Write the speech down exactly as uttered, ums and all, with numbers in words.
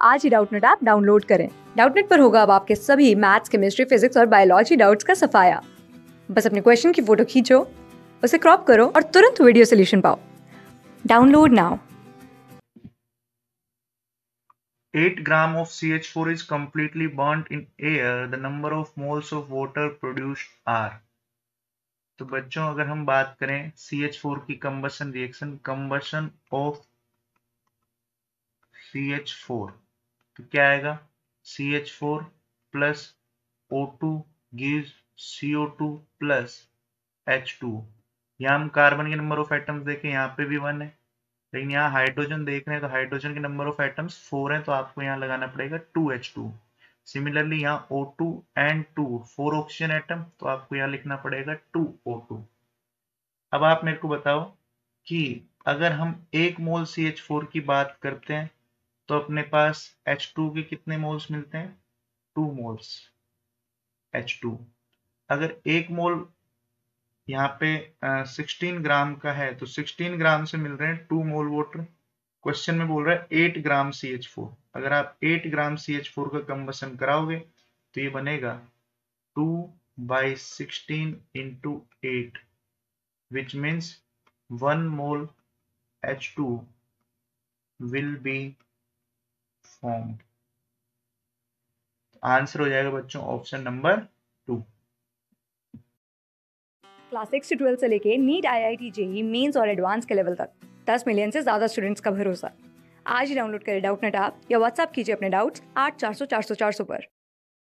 आज ही Doubtnut app download करें। डाउटनेट पर होगा अब आपके सभी मैथ्स, केमिस्ट्री, फिजिक्स और बायोलॉजी डाउट्स का सफाया। बस अपने क्वेश्चन की फोटो खींचो, उसे क्रॉप करो और तुरंत वीडियो सोल्यूशन पाओ। Download now. eight gram of C H four is completely burnt in air. The number of moles of water produced are. तो बच्चों अगर हम बात करें C H four की combustion reaction, combustion of C H four, तो क्या आएगा? C H four plus O two gives C O two plus H two. यहाँ हम कार्बन के नंबर ऑफ एटम्स देखें, यहाँ पे भी वन है, लेकिन यहाँ हाइड्रोजन देख रहे हैं तो हाइड्रोजन के नंबर ऑफ एटम्स फोर है, तो आपको यहाँ लगाना पड़ेगा टू एच टू। सिमिलरली यहाँ O two and two, four oxygen atom, तो आपको यहाँ लिखना पड़ेगा टू O टू। अब आप मेरे को बताओ कि अगर हम एक मोल C H फोर की बात करते हैं तो अपने पास H टू के कितने मोल्स मिलते हैं? Two moles H two. अगर एक मोल यहाँ पे सिक्सटीन ग्राम का है तो सिक्सटीन ग्राम से मिल रहे हैं टू मोल वाटर। क्वेश्चन में बोल रहा है eight gram C H four. अगर आप eight gram C H four का कंबसन कराओगे तो ये बनेगा two by sixteen into eight, which means one mole H two will be formed. Answer हो जाएगा बच्चों option number two. Class six से ट्वेल्थ से लेके NEET, I I T, JEE Mains और एडवांस के लेवल तक दस मिलियन से ज्यादा स्टूडेंट्स का भरोसा। आज ही डाउनलोड करें डाउटनेट ऐप या व्हाट्सएप कीजिए अपने डाउट्स आठ चार सौ चार सौ चार सौ पर।